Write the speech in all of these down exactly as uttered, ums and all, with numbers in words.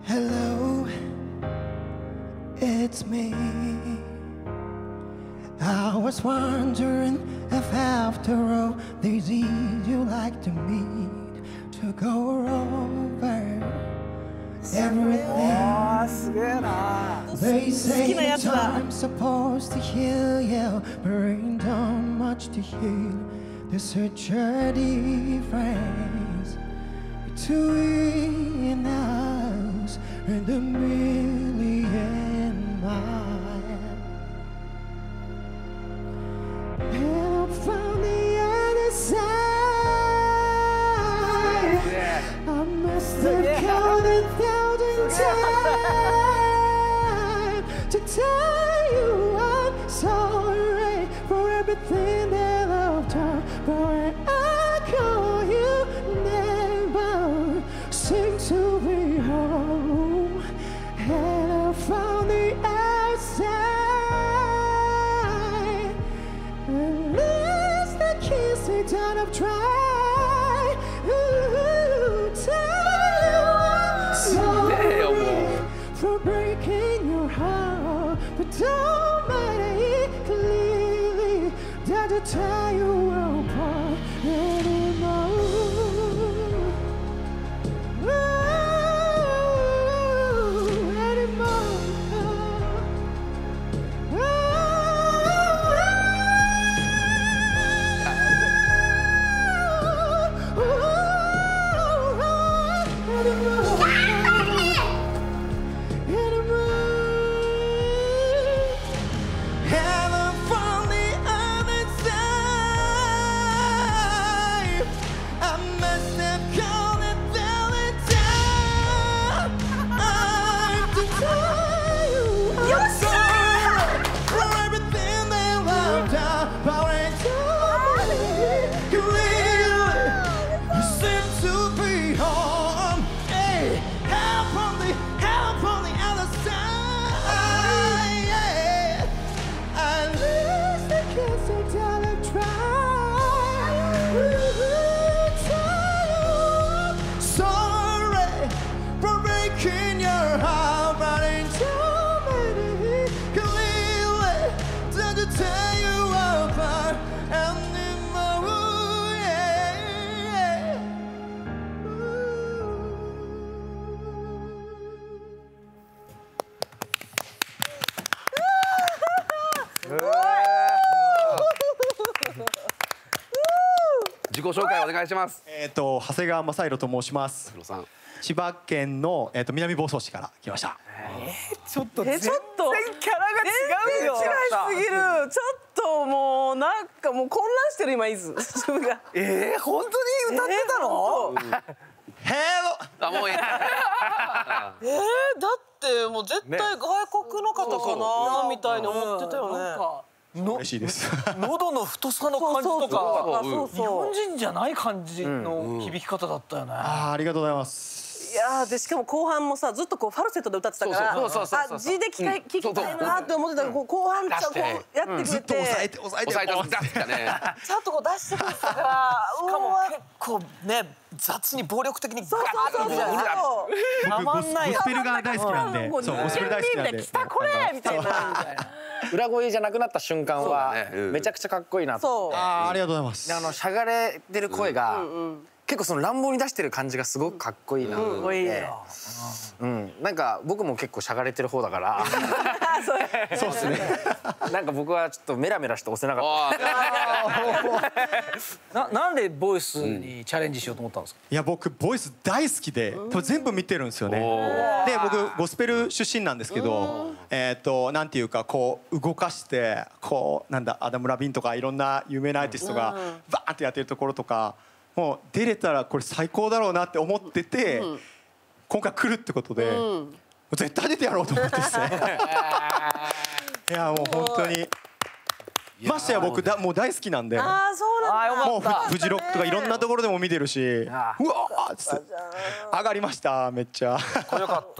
Hello, it's me. I was wondering if after all these years you like to meet to go over everything. They say the time's supposed to heal you, but ain't done much to heal. There's such a difference between us and a million miles. And I'm from the other side. Yeah. I must have yeah. counted thousand times to tell you I'm sorry for everything that I've done. But when I call you, never seem to be home. And I found the outside. At least the kiss they done I've tried. Ooh, tell you I'm sorry for breaking your heart, but don't mind it clearly. That to tell you apart anymore. Ooh, anymore. 自己紹介お願いします。 えっと長谷川雅弘と申します。千葉県のえっと南房総市から来ました。 えー、ちょっと全然キャラが違うよ。違いすぎる。ちょっともうなんかもう混乱してる今伊豆。自分が。えー、本当に歌ってたの？ ヘロ。 あもうええ。 えー、だってもう絶対外国の方かなみたいに思ってたよね。 嬉しいです。 喉の太さの感じとか日本人じゃない感じの響き方だったよね。 ああ、ありがとうございます。 いやでしかも後半もさずっとこうファルセットで歌ってたからあ字で聞きたいなって思ってたけど後半ちゃんこうやってくれてずっと抑えて抑えて抑えて出すかね。 ちゃんとこう出してくれたからしかも結構ね雑に暴力的にガッと僕ゴスペルが大好きなんで、そうゴスペル大好きなんで。 来たこれみたいな。 裏声じゃなくなった瞬間はめちゃくちゃかっこいいなって。 ああ、ありがとうございます。 あのしゃがれてる声が結構その乱暴に出してる感じがすごくかっこいいなと思って。うん、なんか僕も結構しゃがれてる方だから。 そうですね。 なんか僕はちょっとメラメラして押せなかった。 ななんでボイスにチャレンジしようと思ったんですか？ いや僕ボイス大好きで、全部見てるんですよね。で僕ゴスペル出身なんですけど、えっとなんていうかこう動かしてこうなんだアダム・ラビンとかいろんな有名なアーティストがバーンってやってるところとか。もう出れたらこれ最高だろうなって思ってて、今回来るってことで、絶対出てやろうと思ってですね。いやもう本当にましてや僕だもう大好きなんで、もうフジロックとかいろんなところでも見てるし、うわーっつって上がりましためっちゃ。 かっこよかった。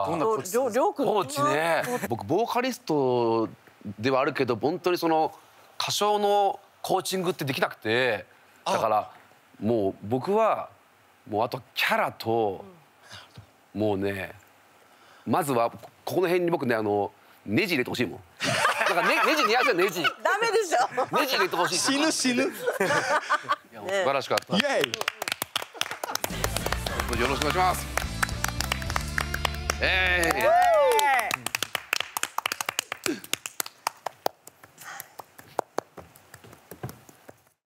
コーチね。僕ボーカリストではあるけど本当にその歌唱のコーチングってできなくて、だからもう僕はもうあとキャラともうねまずはここの辺に僕ねあのネジ入れてほしいもん。なんかねネジ似合うじゃんネジ。 ダメでしょ。 ネジ入れてほしい。 死ぬ死ぬ。 いやもう素晴らしかった。 イエイ。 よろしくお願いします。え